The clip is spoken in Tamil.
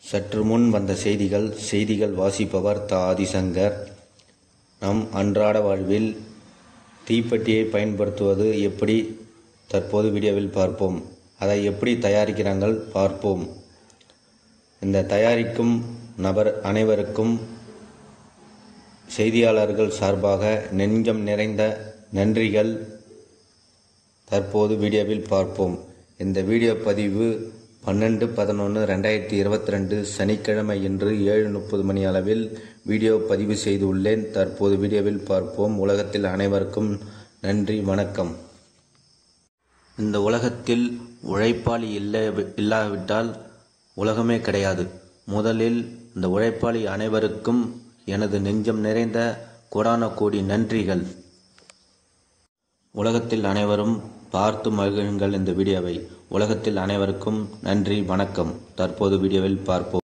சற்று முன் வந்த செய்திகள் வாசிப்பவர் ஆதிசங்கர். நம் அன்றாட வாழ்வில் தீப்பெட்டியை பயன்படுத்துவது எப்படி தற்போது வீடியோவில் பார்ப்போம். அதை எப்படி தயாரிக்கிறாங்கள் பார்ப்போம். இந்த தயாரிக்கும் நபர் அனைவருக்கும் செய்தியாளர்கள் சார்பாக நெஞ்சம் நிறைந்த நன்றிகள். தற்போது வீடியோவில் பார்ப்போம். இந்த வீடியோ பதிவு 12/11/2022 சனிக்கிழமை இன்று 7:30 மணி அளவில் வீடியோ பதிவு செய்துள்ளேன். தற்போது வீடியோவில் பார்ப்போம். உலகத்தில் அனைவருக்கும் நன்றி, வணக்கம். இந்த உலகத்தில் உழைப்பாளி இல்லாவிட்டால் உலகமே கிடையாது. முதலில் இந்த உழைப்பாளி அனைவருக்கும் எனது நெஞ்சம் நிறைந்த கோடான கோடி நன்றிகள். உலகத்தில் அனைவரும் பார்த்து மகிழுங்கள் இந்த வீடியோவை. உலகத்தில் அனைவருக்கும் நன்றி, வணக்கம். தற்போது வீடியோவில் பார்ப்போம்.